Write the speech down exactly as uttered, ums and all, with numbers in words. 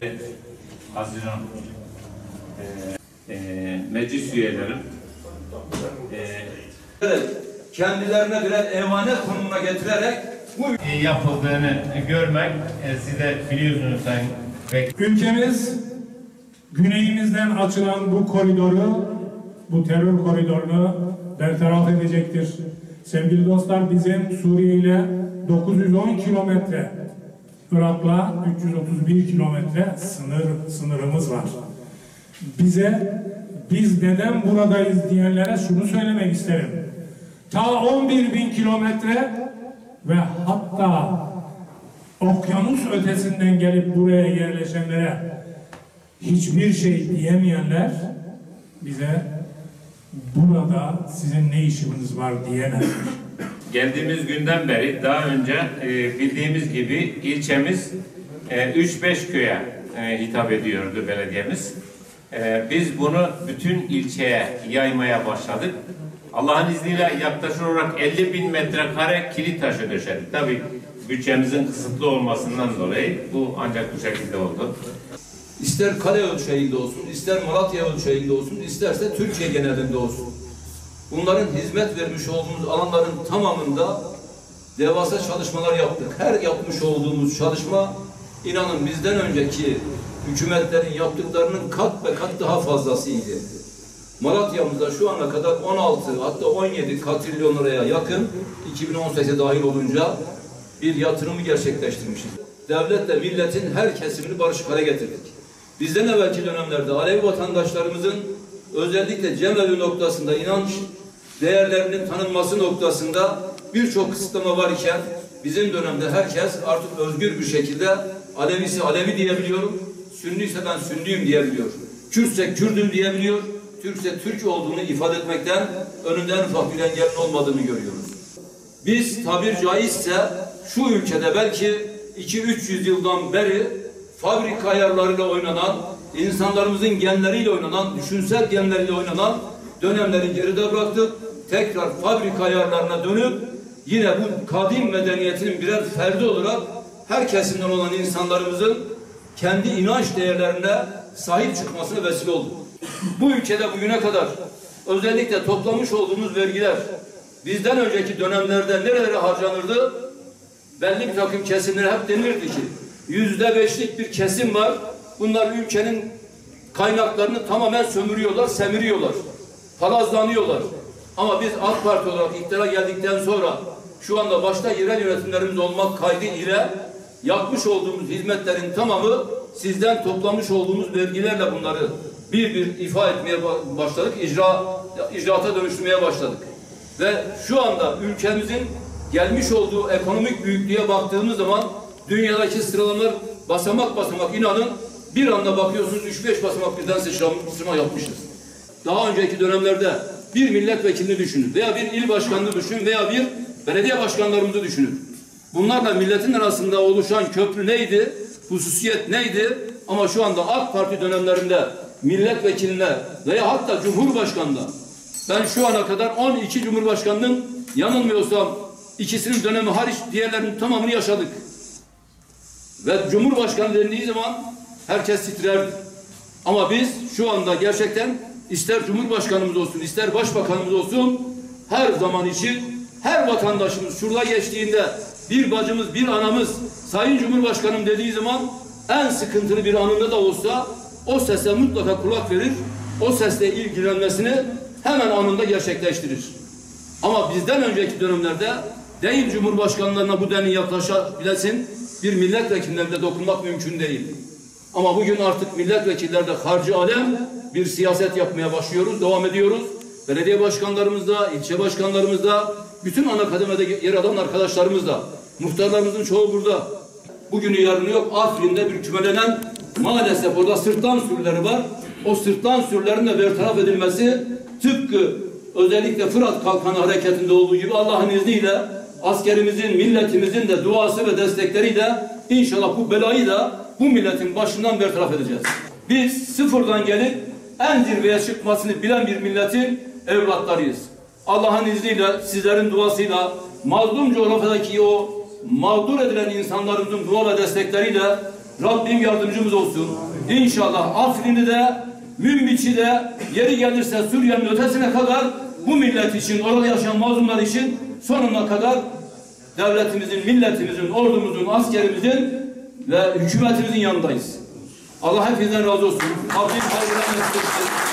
Haziran e, e, meclis üyelerim e, kendilerine birer emanet konumuna getirerek bu yapıldığını görmek e, siz de biliyorsunuz sayın. Ülkemiz güneyimizden açılan bu koridoru, bu terör koridorunu bertaraf edecektir. Sevgili dostlar, bizim Suriye ile dokuz yüz on kilometre, Irak'la üç yüz otuz bir kilometre sınır sınırımız var. Bize biz neden buradayız diyenlere şunu söylemek isterim. Ta on bir bin kilometre ve hatta okyanus ötesinden gelip buraya yerleşenlere hiçbir şey diyemeyenler bize burada sizin ne işiniz var diyemez. Geldiğimiz günden beri daha önce e, bildiğimiz gibi ilçemiz e, üç beş köye e, hitap ediyordu belediyemiz. E, biz bunu bütün ilçeye yaymaya başladık. Allah'ın izniyle yaklaşık olarak elli bin metrekare kilit taşı döşedik. Tabii bütçemizin kısıtlı olmasından dolayı bu ancak bu şekilde oldu. İster kale ölçeğinde olsun, ister Malatya ölçeğinde olsun, isterse Türkiye genelinde olsun. Bunların hizmet vermiş olduğumuz alanların tamamında devasa çalışmalar yaptık. Her yapmış olduğumuz çalışma, inanın bizden önceki hükümetlerin yaptıklarının kat ve kat daha fazlasıydı. Malatya'mızda şu ana kadar on altı hatta on yedi katrilyon liraya yakın iki bin on sekize dahil olunca bir yatırımı gerçekleştirmişiz. Devletle milletin her kesimini barışık hale getirdik. Bizden evvelki dönemlerde Alevi vatandaşlarımızın özellikle cemevi noktasında inanç değerlerinin tanınması noktasında birçok kısıtlama var iken bizim dönemde herkes artık özgür bir şekilde Alevisi Alevi diyebiliyor, Sünniyse ben Sünniyim diyebiliyor, Kürtse Kürdüm diyebiliyor, Türkse Türk olduğunu ifade etmekten önünden ufak bir engelin olmadığını görüyoruz. Biz tabir caizse şu ülkede belki iki üç yüz yıldan beri fabrika ayarlarıyla oynanan, insanlarımızın genleriyle oynanan, düşünsel genleriyle oynanan dönemleri geride bıraktık. Tekrar fabrika ayarlarına dönüp yine bu kadim medeniyetinin birer ferdi olarak her kesimden olan insanlarımızın kendi inanç değerlerine sahip çıkmasına vesile olduk. Bu ülkede bugüne kadar özellikle toplamış olduğumuz vergiler bizden önceki dönemlerde nerelere harcanırdı? Belli bir takım kesimlere hep denirdi ki yüzde beşlik bir kesim var. Bunlar ülkenin kaynaklarını tamamen sömürüyorlar, semiriyorlar, palazlanıyorlar. Ama biz AK Parti olarak iktidara geldikten sonra şu anda başta yerel yönetimlerimiz olmak kaydı ile yapmış olduğumuz hizmetlerin tamamı sizden toplamış olduğumuz vergilerle bunları bir bir ifa etmeye başladık, icra, icraata dönüştürmeye başladık. Ve şu anda ülkemizin gelmiş olduğu ekonomik büyüklüğe baktığımız zaman dünyadaki sıralamalar basamak basamak inanın bir anda bakıyorsunuz üç beş basamak birden sıçrama yapmışız. Daha önceki dönemlerde bir milletvekilini düşünün veya bir il başkanını düşünün veya bir belediye başkanlarımızı düşünün. Bunlarla milletin arasında oluşan köprü neydi? Hususiyet neydi? Ama şu anda AK Parti dönemlerinde milletvekiline veya hatta Cumhurbaşkanı'na ben şu ana kadar on iki Cumhurbaşkanı'nın yanılmıyorsam ikisinin dönemi hariç diğerlerinin tamamını yaşadık. Ve Cumhurbaşkanı denildiği zaman herkes titrerdi. Ama biz şu anda gerçekten ister Cumhurbaşkanımız olsun, ister Başbakanımız olsun her zaman için her vatandaşımız şurada geçtiğinde bir bacımız, bir anamız Sayın Cumhurbaşkanım dediği zaman en sıkıntılı bir anında da olsa o sese mutlaka kulak verir, o sesle ilgilenmesini hemen anında gerçekleştirir. Ama bizden önceki dönemlerde değil Cumhurbaşkanlarına bu denli yaklaşabilesin, bir milletvekillerine dokunmak mümkün değil. Ama bugün artık milletvekillerde harcı alem bir siyaset yapmaya başlıyoruz, devam ediyoruz. Belediye başkanlarımızda, ilçe başkanlarımızda, bütün ana kademede yer alan arkadaşlarımızda, muhtarlarımızın çoğu burada. Bugünü yarını yok, Afrin'de bir kümelenen maalesef orada sırtlan sürüleri var. O sırtlan sürülerinin de bertaraf edilmesi tıpkı özellikle Fırat Kalkanı hareketinde olduğu gibi Allah'ın izniyle askerimizin, milletimizin de duası ve destekleriyle inşallah bu belayı da bu milletin başından bertaraf edeceğiz. Biz sıfırdan gelip en zirveye çıkmasını bilen bir milletin evlatlarıyız. Allah'ın izniyle, sizlerin duasıyla, mazlum coğrafyadaki o mağdur edilen insanlarımızın dua ve destekleriyle Rabbim yardımcımız olsun. İnşallah Afrin'i de, Münbiç'i de, yeri gelirse Suriye'nin ötesine kadar bu millet için, orada yaşayan mazlumlar için sonuna kadar devletimizin, milletimizin, ordumuzun, askerimizin ve hükümetimizin yanındayız. Allah hepinizden razı olsun. Rabbim hayırlı mesut etsin.